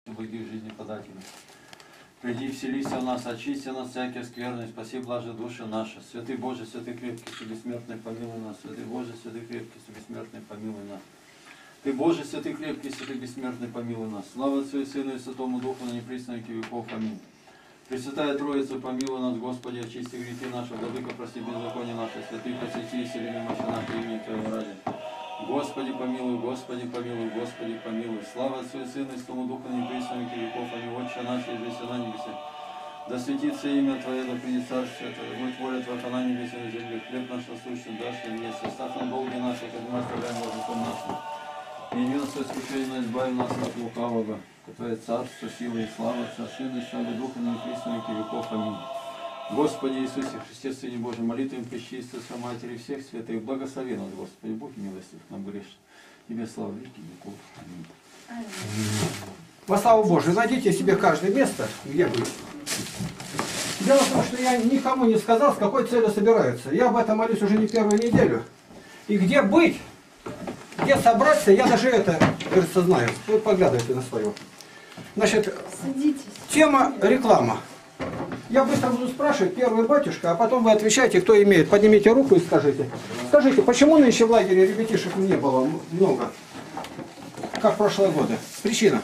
Благих жизни подателей. Приди, вселися в нас, очисти нас всякие скверны, спаси блажи души наши. Святый Боже, святый крепкий, ты бессмертный, помилуй нас. Святый Боже, святый крепкий, ты бессмертный, помилуй нас. Ты Боже, святый крепкий, святый бессмертный, помилуй нас. Слава Отцу и Сыну и Святому Духу, на непресно веки веков. Аминь. Пресвятая Троица, помилуй нас, Господи, очисти грехи наши, владыка, прости беззаконие наши, святый, посети, исцели немощи наши, имени Твоего ради. Господи, помилуй, Господи, помилуй, Господи, помилуй. Слава Отцу и Сыну и Святому Духу, на непресно веки веков. Аминь. Отче наш, иже на небесе. Да светится имя Твое, да придет царствие Твое, будь воля Твоя, как на небесе и на земле. Хлеб наш насущный дашь нам есть. Оставь нам долги наши, как мы оставляем должником нашим. И не нас искушение, избави нас от лукавого. Твое царство, сила и слава, Отца, Сына и Святого Духа, на непресно веки веков. Аминь. Господи Иисусе Христе, Сыне Божий, молитвами пречистой Матери всех святых, благослови нас, Господи, Бог милостив, нам грешен. Тебе слава веки веков. Аминь. Во славу Божию, найдите себе каждое место, где вы. Дело в том, что я никому не сказал, с какой целью собираются. Я об этом молюсь уже не первую неделю. И где быть, где собраться, я даже это, кажется, знаю. Вы поглядывайте на свое. Значит, садитесь. Тема реклама. Я быстро буду спрашивать, первый батюшка, а потом вы отвечаете, кто имеет. Поднимите руку и скажите. Скажите, почему нынче в лагере ребятишек не было много, как в прошлые годы? Причина?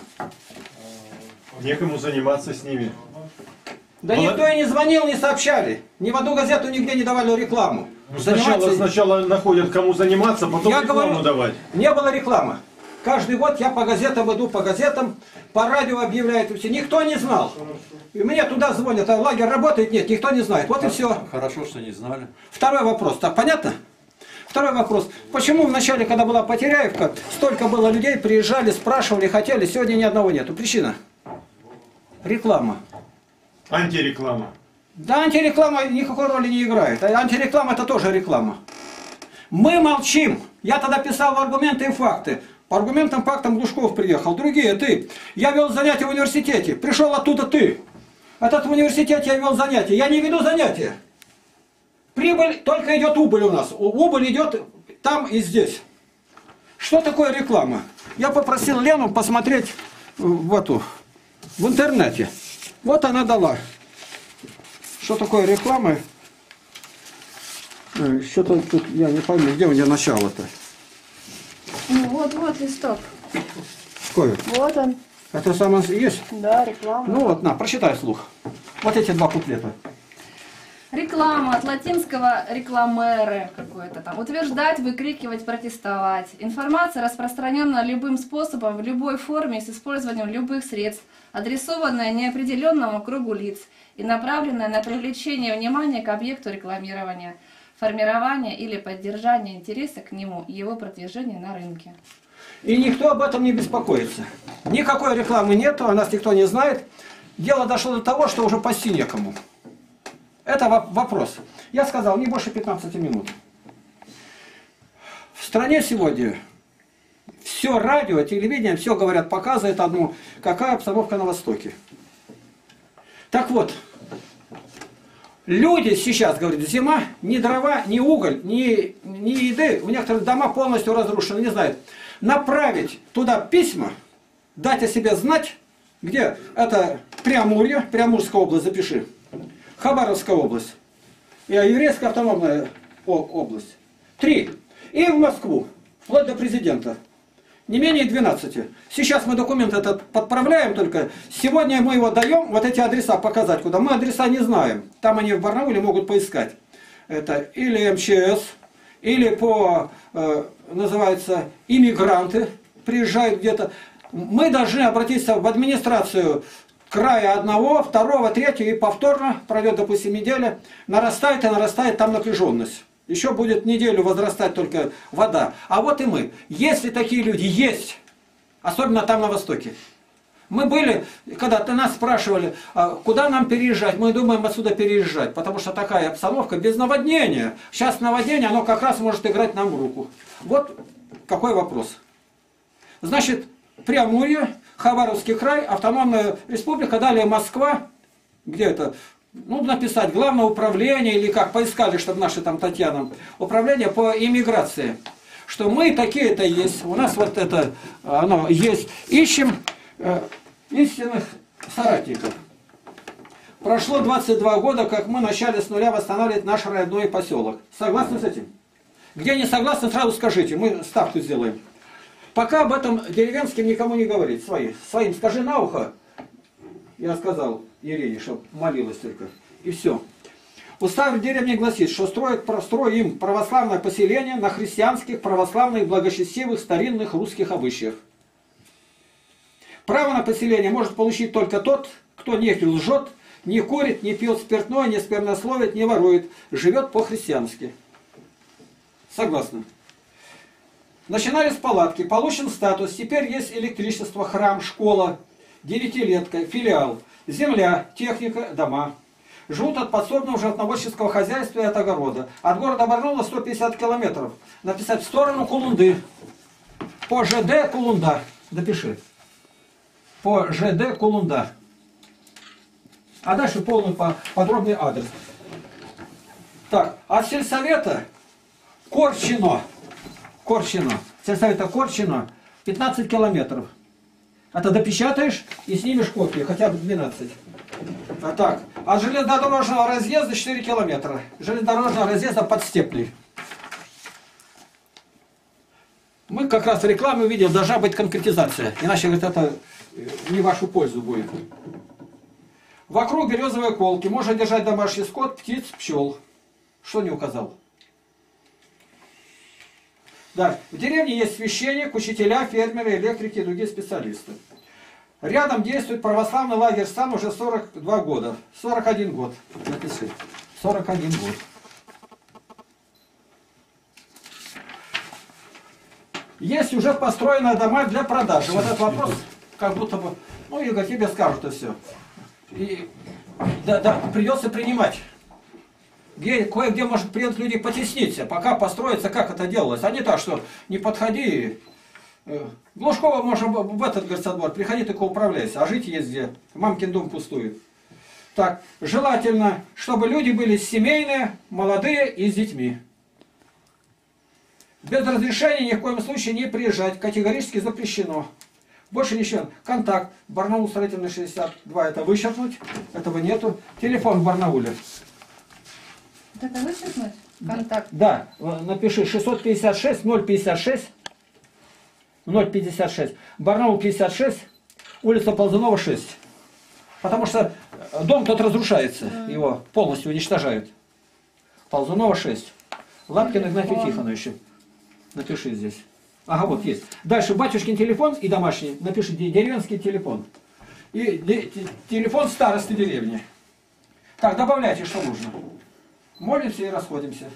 Некому заниматься с ними. Да никто и не звонил, не сообщали. Ни в одну газету нигде не давали рекламу. Ну, сначала находят, кому заниматься, потом я рекламу говорю, давать. Не было рекламы. Каждый год я по газетам иду, по газетам, по радио объявляют. Все. Никто не знал. И мне туда звонят, а лагерь работает? Нет, никто не знает. Вот и все. Хорошо, что не знали. Второй вопрос. Так, понятно? Второй вопрос. Почему в начале, когда была Потеряевка, столько было людей, приезжали, спрашивали, хотели, сегодня ни одного нету? Причина? Реклама. Антиреклама. Да, антиреклама никакой роли не играет. А антиреклама это тоже реклама. Мы молчим. Я тогда писал аргументы и факты. По аргументам, фактам Глушков приехал. Другие, ты. Я вел занятия в университете. Пришел оттуда ты. Этот в университете я вел занятия. Я не веду занятия. Прибыль, только идет убыль у нас. Убыль идет там и здесь. Что такое реклама? Я попросил Лену посмотреть в интернете. Вот она дала. Что такое реклама? Что-то тут, я не пойму, где у меня начало-то? Ну, вот листок. Какой? Вот он. Это самое есть? Да, реклама. Ну вот, на, прочитай вслух. Вот эти два куплета. Реклама от латинского рекламеры какой-то там. Утверждать, выкрикивать, протестовать. Информация распространенная любым способом, в любой форме, с использованием любых средств, адресованная неопределенному кругу лиц и направленная на привлечение внимания к объекту рекламирования, формирование или поддержание интереса к нему и его продвижение на рынке. И никто об этом не беспокоится. Никакой рекламы нету, о нас никто не знает. Дело дошло до того, что уже пасти некому. Это вопрос. Я сказал, не больше 15 минут. В стране сегодня все радио, телевидение, все говорят, показывает одну, какая обстановка на Востоке. Так вот, люди сейчас, говорят, зима, ни дрова, ни уголь, ни еды, у некоторых дома полностью разрушены, не знают. Направить туда письма, дать о себе знать, где это Преамурье, Преамурская область, запиши. Хабаровская область. И еврейская автономная область. 3. И в Москву. Вплоть до президента. Не менее 12. Сейчас мы документ этот подправляем только. Сегодня мы его даем, вот эти адреса показать куда. Мы адреса не знаем. Там они в Барнауле могут поискать. Это или МЧС, или по, называется, иммигранты приезжают где-то. Мы должны обратиться в администрацию края одного, второго, третьего, и повторно пройдет, допустим, неделя, нарастает и нарастает там напряженность. Еще будет неделю возрастать только вода. А вот и мы. Если такие люди есть, особенно там на Востоке. Мы были, когда нас спрашивали, куда нам переезжать, мы думаем отсюда переезжать, потому что такая обстановка без наводнения. Сейчас наводнение, оно как раз может играть нам в руку. Вот какой вопрос. Значит, Преамурье, Хабаровский край, автономная республика, далее Москва, где это, ну, написать, главное управление, или как, поискали, чтобы наши там Татьяна, управление по иммиграции, что мы такие-то есть, у нас вот это, оно есть, ищем истинных соратников. Прошло 22 года, как мы начали с нуля восстанавливать наш родной поселок. Согласны с этим? Где не согласны, сразу скажите, мы ставку сделаем. Пока об этом деревенским никому не говорить, своим скажи на ухо. Я сказал Ирине, чтобы молилась только. И все. Устав деревни гласит, что строим православное поселение на христианских, православных, благочестивых, старинных русских обычаях. Право на поселение может получить только тот, кто не лжет, не курит, не пьет спиртное, не сквернословит, не ворует, живет по-христиански. Согласны? Начинали с палатки, получен статус, теперь есть электричество, храм, школа, девятилетка, филиал, земля, техника, дома. Живут от подсобного животноводческого хозяйства и от огорода. От города Барнаула 150 километров. Написать в сторону Кулунды. По ЖД Кулунда. Допиши. По ЖД Кулунда. А дальше полный подробный адрес. Так, от сельсовета Корчино. Сельсовета Корчино 15 километров. Это допечатаешь и снимешь копию, хотя бы 12. А так, от железнодорожного разъезда 4 километра. Железнодорожного разъезда под Степли. Мы как раз в рекламе увидели, должна быть конкретизация. Иначе, говорит, это не в вашу пользу будет. Вокруг березовые колки. Можно держать домашний скот, птиц, пчел. Что не указал? Да, в деревне есть священник, учителя, фермеры, электрики и другие специалисты. Рядом действует православный лагерь «Стан» уже 42 года. 41 год. Напиши. 41 год. Есть уже построенные дома для продажи. Вот этот вопрос, как будто бы, ну, Игорь, тебе скажут и все. И, да, придется принимать. Кое-где, может, придется люди потесниться, пока построится, как это делалось. А не так, что не подходи. Глушкова можно в этот горсодвор, приходи, только управляйся. А жить есть где. Мамкин дом пустует. Так, желательно, чтобы люди были семейные, молодые и с детьми. Без разрешения ни в коем случае не приезжать. Категорически запрещено. Больше ничего. Контакт. Барнаул строительный 62. Это вычеркнуть. Этого нету. Телефон в Барнауле. Вот это вычеркнуть? Контакт. Да. Напиши 656 056 056. Барнаул 56. Улица Ползунова 6. Потому что дом тот разрушается. Его полностью уничтожают. Ползунова 6. Лапкин Игнатий Тихонович. Напиши здесь. Ага, вот есть. Дальше батюшкин телефон и домашний. Напиши деревенский телефон. И телефон старосты деревни. Так, добавляйте, что нужно. Молимся и расходимся.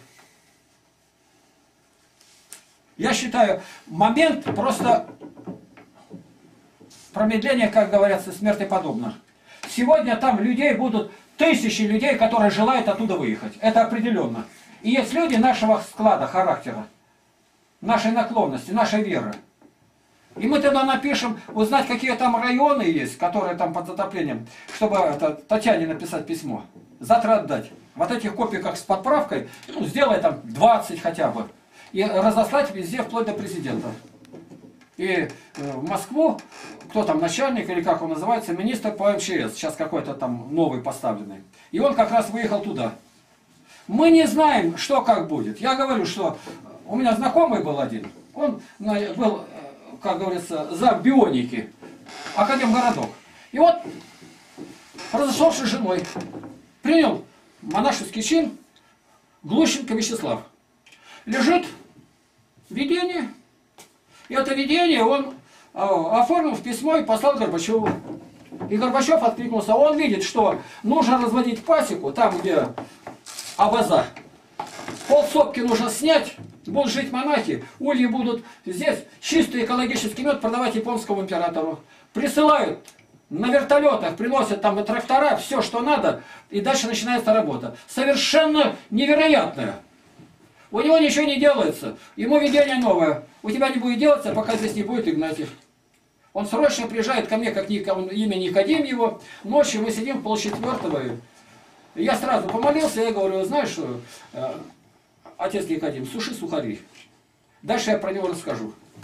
Я считаю, момент просто промедления, как говорится, смерти подобно. Сегодня там людей будут, тысячи людей, которые желают оттуда выехать. Это определенно. И есть люди нашего склада, характера, нашей наклонности, нашей веры. И мы тогда напишем, узнать, какие там районы есть, которые там под затоплением, чтобы Татьяне написать письмо. Завтра отдать. Вот этих копий, как с подправкой, ну, сделай там 20 хотя бы. И разослать везде, вплоть до президента. И в Москву, кто там начальник, или как он называется, министр по МЧС, сейчас какой-то там новый поставленный. И он как раз выехал туда. Мы не знаем, что как будет. Я говорю, что у меня знакомый был один. Он был, как говорится, за бионики. Академгородок. И вот, разошелся с женой. Принял монашеский чин Глущенко Вячеслав. Лежит видение. И это видение он оформил в письмо и послал Горбачеву. И Горбачев откликнулся. Он видит, что нужно разводить пасеку там, где обоза. Полсопки нужно снять. Будут жить монахи. Ульи будут здесь чистый экологический мед продавать японскому императору. Присылают на вертолетах, приносят там и трактора, все, что надо. И дальше начинается работа. Совершенно невероятная. У него ничего не делается. Ему видение новое. У тебя не будет делаться, пока здесь не будет Игнатьев. Он срочно приезжает ко мне, как имя Никодим его. Ночью мы сидим в 3:30. Я сразу помолился, я говорю, знаешь что, отец Никодим, суши сухари. Дальше я про него расскажу.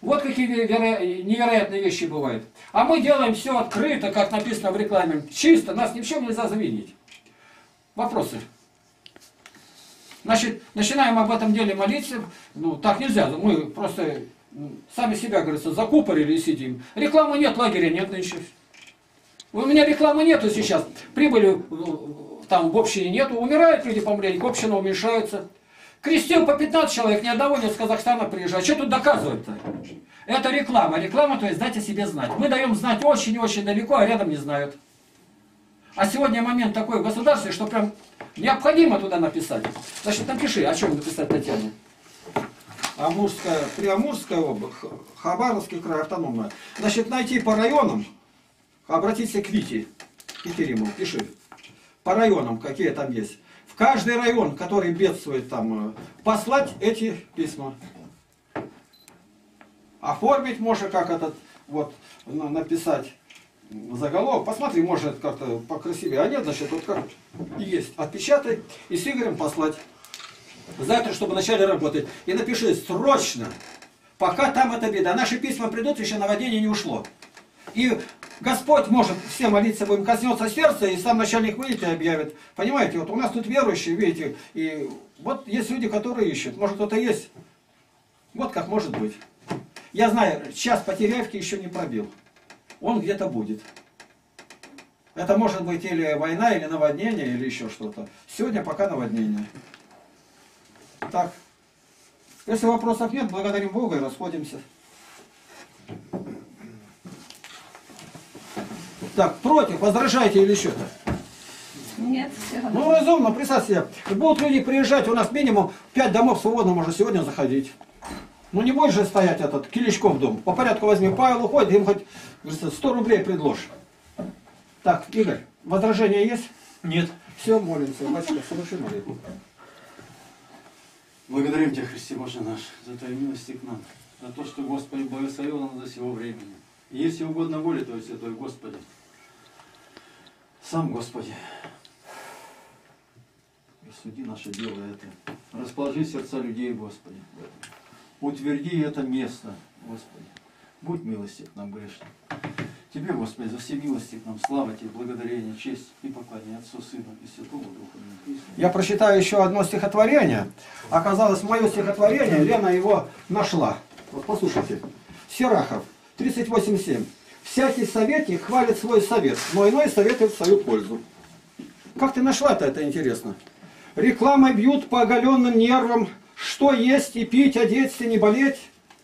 Вот какие невероятные вещи бывают. А мы делаем все открыто, как написано в рекламе. Чисто, нас ни в чем нельзя завинить. Вопросы? Значит, начинаем об этом деле молиться. Ну, так нельзя. Мы просто сами себя, говорится, закупорили и сидим. Рекламы нет, лагеря нет нынче. У меня рекламы нету сейчас. Прибыли там в общине нету. Умирают люди, помрели, община уменьшается. Крестил по 15 человек, ни одного нет с Казахстана приезжает. Что тут доказывать-то? Это реклама. Реклама, то есть дать о себе знать. Мы даем знать очень-очень далеко, а рядом не знают. А сегодня момент такой в государстве, что прям необходимо туда написать. Значит, напиши, о чем написать Татьяне. Приамурская область, Хабаровский край, автономная. Значит, найти по районам, обратиться к Вите Екатеринову, пиши. По районам, какие там есть. В каждый район, который бедствует, там, послать эти письма. Оформить можно, как этот, вот, написать заголовок. Посмотри, может как-то покрасивее. А нет, значит, вот как есть. Отпечатай и с Игорем послать. Завтра, чтобы начали работать. И напиши срочно, пока там эта беда. Наши письма придут, еще наводнение не ушло. И Господь может, все молиться будем, коснется сердца, и сам начальник выйдет и объявит. Понимаете, вот у нас тут верующие, видите, и вот есть люди, которые ищут. Может, кто-то есть. Вот как может быть. Я знаю, час по Теряевке еще не пробил. Он где-то будет. Это может быть или война, или наводнение, или еще что-то. Сегодня пока наводнение. Так. Если вопросов нет, благодарим Бога и расходимся. Так, против, возражаете или что-то? Нет, все. Ну, разумно, представь себе. Будут люди приезжать, у нас минимум 5 домов свободно можно сегодня заходить. Ну, не будешь же стоять этот Киличков дом. По порядку возьми, Павел уходит, им хоть 100 рублей предложь. Так, Игорь, возражения есть? Нет. Все, молимся. Батюшка, соверши молитву. Благодарим Тебя, Христе Боже наш, за Твою милость к нам, за то, что Господи благословил нас до сего времени. И если угодно воле Твоей Святой, Господи, сам Господи, рассуди наше дело это, расположи сердца людей, Господи, утверди это место, Господи, будь милостив к нам грешным. Тебе, Господи, за все милости к нам, слава Тебе, благодарение, честь и поклонение Отцу, Сыну и Святому Духу. Я прочитаю еще одно стихотворение. Оказалось, мое стихотворение, Лена его нашла. Вот послушайте. Серахов, 38:7. Всякий советник хвалит свой совет, но иной советует в свою пользу. Как ты нашла-то это интересно? Рекламой бьют по оголенным нервам, что есть и пить, одеться, не болеть.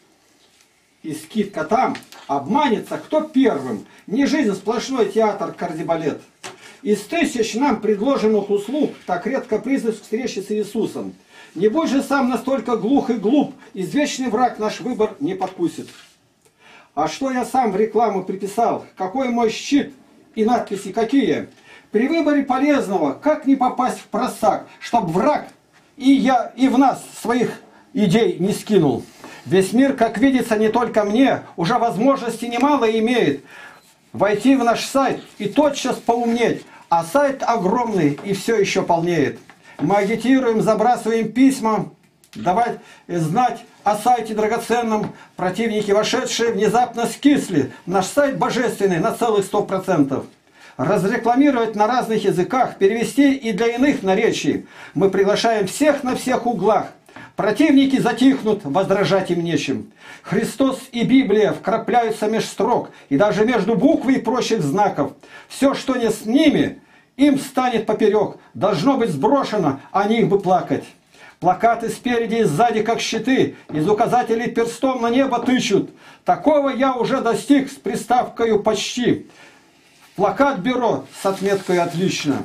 И скидка там, обманется кто первым. Не жизнь, сплошной театр, кардебалет. Из 1000 нам предложенных услуг так редко признак встречи с Иисусом. Не будь же сам настолько глух и глуп, извечный враг наш выбор не подкусит. А что я сам в рекламу приписал? Какой мой щит и надписи какие? При выборе полезного, как не попасть в просак, чтоб враг и в нас своих идей не скинул. Весь мир, как видится, не только мне, уже возможности немало имеет войти в наш сайт и тотчас поумнеть, а сайт огромный и все еще полнеет. Мы агитируем, забрасываем письма, давать знать о сайте драгоценном. Противники, вошедшие, внезапно скисли. Наш сайт божественный на целых 100%. Разрекламировать на разных языках, перевести и для иных наречий. Мы приглашаем всех на всех углах. Противники затихнут, возражать им нечем. Христос и Библия вкрапляются меж строк, и даже между буквой и прочих знаков. Все, что не с ними, им станет поперек. Должно быть сброшено, о них бы плакать. Плакаты спереди и сзади, как щиты, из указателей перстом на небо тычут. Такого я уже достиг с приставкой «почти». Плакат бюро с отметкой «отлично».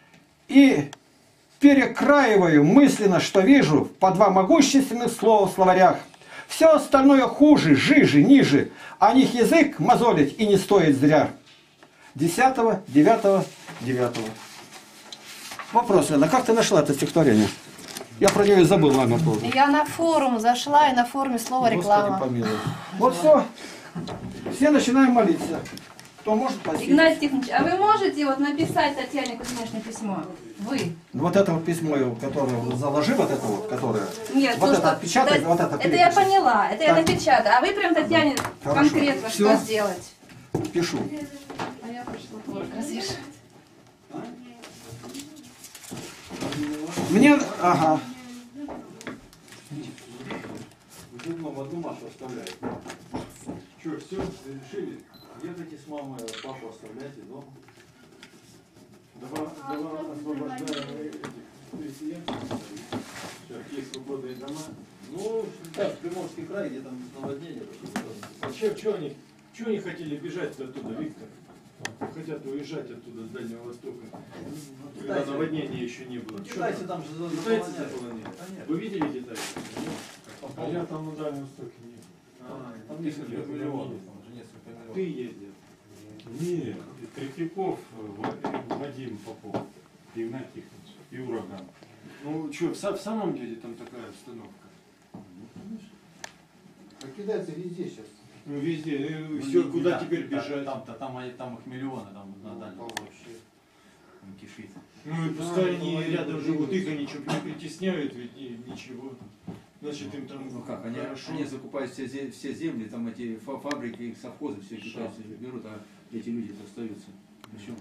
И перекраиваю мысленно, что вижу, по 2 могущественных слова в словарях. Все остальное хуже, жиже, ниже. О них язык мозолить и не стоит зря. 10.9.9. Вопрос, Лена, как ты нашла это стихотворение? Я про нее и забыл, ладно, тоже. Я на форум зашла, и на форуме слово реклама. Господи помилуй. Вот все. Все начинаем молиться. Кто может, спасибо. Игнатий Тихонович, а вы можете вот написать Татьяне Кузьминичне письмо? Вы? Вот это вот письмо, которое заложи, вот это вот, которое. Нет, вот то, это что- отпечатай, да, вот это это я перепись. поняла, это я Так. напечатаю. А вы прям Татьяне Хорошо. конкретно Всё. что сделать? Пишу. А я пошла творог развешивать. Мне, ага. В одну Машу оставляет. Что, все, решили? Ехайте с мамой, папу оставляйте дома. Давай освобождаем этих переселенцев. Сейчас есть свободные дома. Ну, так, Приморский край, где там наводнение. А чего они хотели бежать оттуда, Виктор? Хотят уезжать оттуда, с Дальнего Востока. Когда наводнения еще не было. Китайцы там же Китайцы заполоняют. заполонили. Конечно. Вы видели китайцев? А я там на Дальнем Востоке не был. Там несколько миллионов, там же несколько миллионов. Ты ездил. Нет, Третьяков, Вадим Попов, Игнатий Тихонович и Ураган. Ну что, в самом деле там такая обстановка? А китайцы везде сейчас. Ну везде, Ну, все, не- куда да, теперь да, бежать? Там их миллионы, там на дальнем. Вообще. Там кишит. Ну и пускай они рядом живут, их они что, не притесняют, ведь ничего. Значит, им там Ну как, хорошо. они закупают все земли, там эти фабрики, их совхозы, все китайцы берут, а эти люди-то остаются. Причем?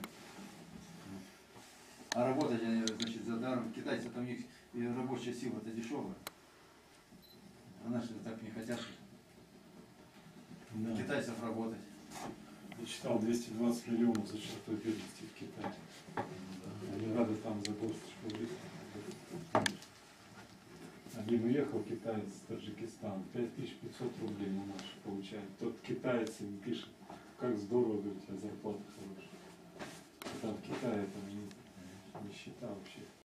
А работать они, значит, за даром. Китайцы там их и рабочая сила-то дешевая. А наши так не хотят Да. китайцев работать. Я читал 220 миллионов за чертой бедности в Китае. Не надо там за горсточку выставить. Один уехал китаец в Таджикистан, 5500 рублей на наши получает. Тот китаец им пишет, как здорово, говорит, у тебя зарплата хорошая. Там в Китае там нищета вообще.